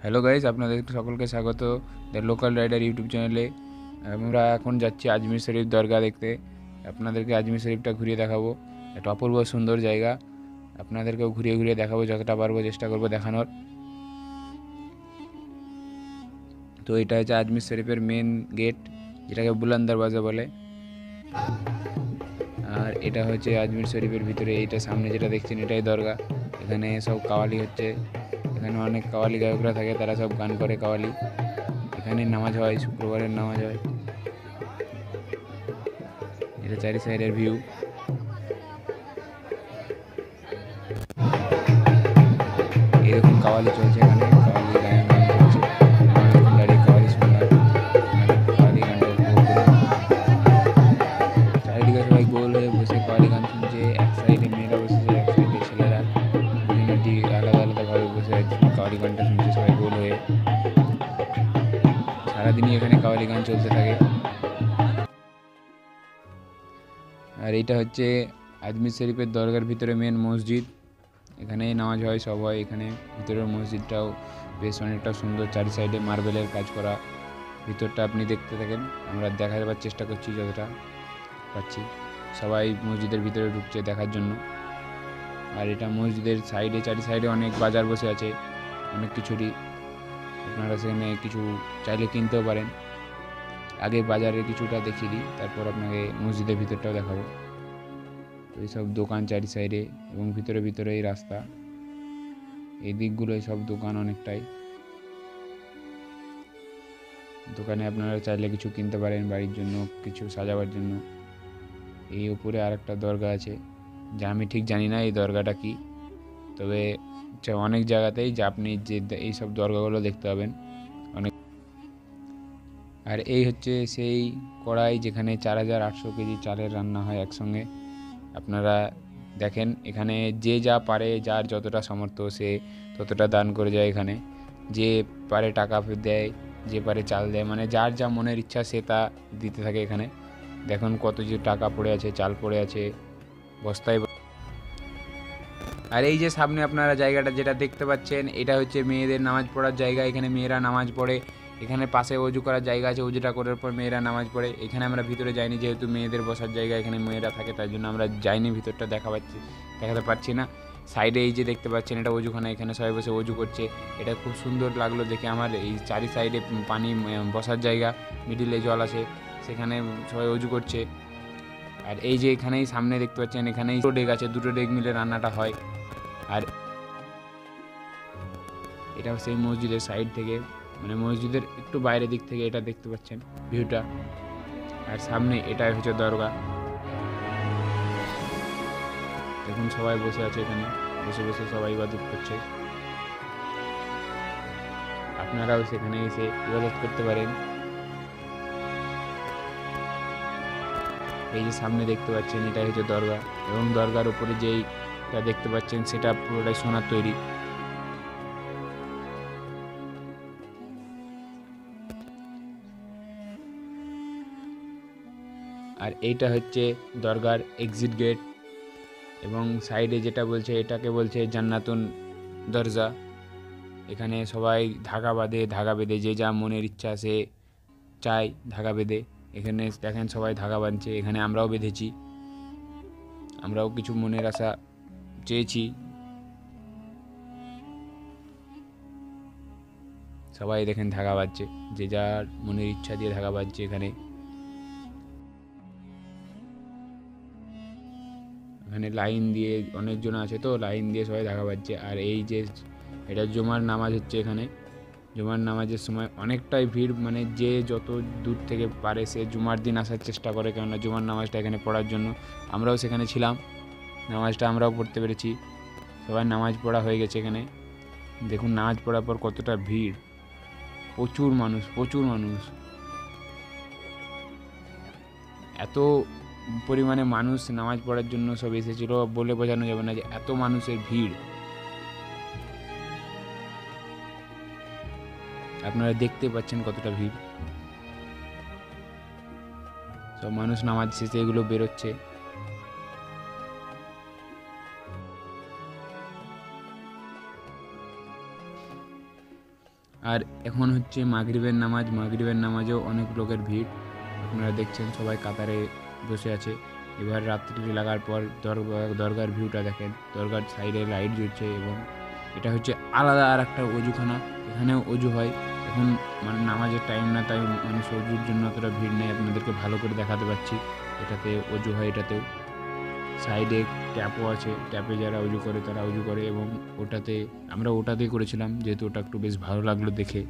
Hello guys, আপনাদের সকলকে স্বাগত দ্য লোকাল রাইডার ইউটিউব চ্যানেলে। আমরা এখন যাচ্ছি আজমির শরীফ দরগা দেখতে। আপনাদেরকে আজমির শরীফটা ঘুরিয়ে দেখাবো। একটা অপূর্ব সুন্দর জায়গা। আপনাদেরকেও ঘুরিয়ে ঘুরিয়ে দেখাবো, যতটা পারবো চেষ্টা করবো দেখানোর। তো এটা হচ্ছে আজমির শরীফের মেন গেট, যেটাকে বুলন্দ দরওয়াজা বলে। আর এটা হচ্ছে আজমির শরীফের ভিতরে, এইটা সামনে যেটা দেখছেন এটাই দরগা। এখানে সব কাওয়ালি হচ্ছে। এখানে অনেক কাওয়ালি গায়করা থাকে, তারা সব গান করে কাওয়ালি। এখানে নামাজ হয়, শুক্রবারের নামাজ হয়। এটা চারি সাইডের ভিউ। এরকম কাওয়ালি চলছে, এখানে কাওয়ালি গান চলছে। এরকম দাঁড়িয়ে কাওয়ালি শুনলাম, কাওয়ালি গানটা উপভোগ করলাম। চারিদিকে সবাই গোল হয়ে বসে কাওয়ালি গান শুনছে। এক সাইডে মেয়েরা বসেছে, এক সাইডে ছেলেরা। বিভিন্ন দিক আলাদা আলাদাভাবে বসে কাওয়ালি গানটা শুনছে সবাই গোল হয়ে। সারাদিনই এখানে কাওয়ালি গান চলতে থাকে। আর এইটা হচ্ছে আজমির শরীফের দরগার ভিতরে মেন মসজিদ। এখানেই নামাজ হয়, সব হয় এখানে। ভিতরের মসজিদটাও বেশ অনেকটা সুন্দর, চারি সাইডে মার্বেলের কাজ করা। ভিতরটা আপনি দেখতে থাকেন, আমরা দেখাবার চেষ্টা করছি যতটা পাচ্ছি। সবাই মসজিদের ভিতরে ঢুকছে দেখার জন্য। আর এটা মসজিদের সাইডে, চারি সাইডে অনেক বাজার বসে আছে, অনেক কিছুরই। আপনারা সেখানে কিছু চাইলে কিনতেও পারেন। আগে বাজারে কিছুটা দেখিয়ে দিই, তারপর আপনাকে মসজিদের ভিতরটাও দেখাবো। তো এইসব দোকান চারি সাইডে, এবং ভিতরে ভিতরে এই রাস্তা, এই দিকগুলোই সব দোকান অনেকটাই। দোকানে আপনারা চাইলে কিছু কিনতে পারেন বাড়ির জন্য, কিছু সাজাবার জন্য। এই উপরে আর একটা দরগা আছে, যা আমি ঠিক জানি না এই দরগাটা কি, তবে অনেক জায়গাতেই যে আপনি যে এইসব দরগাগুলো দেখতে পাবেন অনেক। আর এই হচ্ছে সেই কড়াই যেখানে 4800 কেজি চালের রান্না হয় একসঙ্গে। আপনারা দেখেন, এখানে যে যা পারে, যার যতটা সামর্থ্য সে ততটা দান করে যায় এখানে। যে পারে টাকা দেয়, যে পারে চাল দেয়, মানে যার যা মনের ইচ্ছা সে তা দিতে থাকে এখানে। দেখুন কত যে টাকা পড়ে আছে, চাল পড়ে আছে বস্তায়। আর এই যে সামনে আপনারা জায়গাটা যেটা দেখতে পাচ্ছেন, এটা হচ্ছে মেয়েদের নামাজ পড়ার জায়গা। এখানে মেয়েরা নামাজ পড়ে। এখানে পাশে অজু করার জায়গা আছে, অজুটা করার পর মেয়েরা নামাজ পড়ে। এখানে আমরা ভিতরে যাইনি, যেহেতু মেয়েদের বসার জায়গা এখানে মেয়েরা থাকে, তাই জন্য আমরা যাইনি, ভিতরটা দেখাতে পারছি না। সাইডে এই যে দেখতে পাচ্ছেন এটা অজুখানা, এখানে সবাই বসে অজু করছে। এটা খুব সুন্দর লাগলো দেখে আমার। এই চারি সাইডে পানি, বসার জায়গা, মিডিলে জল আছে, সেখানে সবাই অজু করছে। আর এই যে এখানেই সামনে দেখতে পাচ্ছেন, এখানেই দুটো ডেক আছে, দুটো ডেক মিলে রান্নাটা হয়। আর এটা সেই মসজিদের সাইড থেকে, মানে মসজিদের একটু বাইরের দিক থেকে এটা দেখতে পাচ্ছেন ভিউটা। আর সামনে এটাই হচ্ছে দরগা। দেখুন সবাই বসে আছে এখানে, বসে বসে সবাই ইবাদত করছে। আপনারাও সেখানে এসে ইবাদত করতে পারেন। এই যে সামনে দেখতে পাচ্ছেন এটাই হচ্ছে দরগা, এবং দরগার উপরে যেইটা দেখতে পাচ্ছেন সেটা পুরোটাই সোনার তৈরি। আর এইটা হচ্ছে দরগার এক্সিট গেট, এবং সাইডে যেটা বলছে এটাকে বলছে জান্নাতুন দরজা। এখানে সবাই ধাগা বেঁধে যে যা মনের ইচ্ছা সে চায় ধাগা বেঁধে। এখানে দেখেন সবাই ধাগা বাঁধছে, এখানে আমরাও বেঁধেছি, আমরাও কিছু মনের আশা চেয়েছি। সবাই দেখেন ধাগা বাঁধছে, যে যার মনের ইচ্ছা দিয়ে ধাগা বাঁধছে এখানে। এখানে লাইন দিয়ে অনেকজন আছে, তো লাইন দিয়ে সবাই ধাগা বাঁধছে। আর এই যে এটা জুমার নামাজ হচ্ছে এখানে। জুমার নামাজের সময় অনেকটাই ভিড়, মানে যে যত দূর থেকে পারে সে জুমার দিন আসার চেষ্টা করে, কেননা জুমার নামাজটা এখানে পড়ার জন্য। আমরাও সেখানে ছিলাম, নামাজটা আমরাও পড়তে পেরেছি। সবাই নামাজ পড়া হয়ে গেছে এখানে। দেখুন নামাজ পড়ার পর কতটা ভিড়, প্রচুর মানুষ, প্রচুর মানুষ। এত পরিমাণে মানুষ নামাজ পড়ার জন্য সব এসেছিল, বলে বোঝানো যাবে না যে এত মানুষের ভিড়। আপনারা দেখতে পাচ্ছেন কতটা ভিড়। সব মানুষ নামাজ শেষে এগুলো বেরোচ্ছে। আর এখন হচ্ছে মাগরিবের নামাজ, মাগরিবের নামাজেও অনেক লোকের ভিড়। আপনারা দেখছেন সবাই কাতারে বসে আছে। এবার রাত্রি লাগার পর দরগার ভিউটা দেখেন। দরগার সাইডে লাইট জ্বলছে এবং এটা হচ্ছে আলাদা আর একটা অজুখানা। এখানেও অজু হয়। এখন মানে নামাজের টাইম না, তাই মানুষ অজুর জন্য অতটা ভিড় নেই। আপনাদেরকে ভালো করে দেখাতে পারছি। এটাতে অজু হয় এটাতেও। সাইডে ট্যাপও আছে, ট্যাপে যারা অজু করে তারা অজু করে এবং আমরা ওটাতেই করেছিলাম, যেহেতু ওটা একটু বেশ ভালো লাগলো দেখে।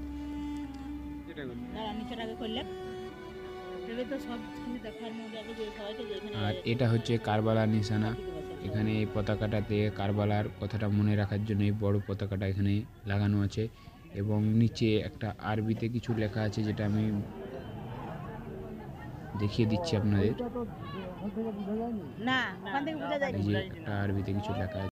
আর এটা হচ্ছে কারবালার নিশানা। এখানে এই পতাকাটাতে কারবালার কথাটা মনে রাখার জন্য এই বড় পতাকাটা এখানে লাগানো আছে এবং নিচে একটা আরবিতে কিছু লেখা আছে, যেটা আমি দেখিয়ে দিচ্ছি আপনাদের। এই যে একটা আরবিতে কিছু লেখা আছে।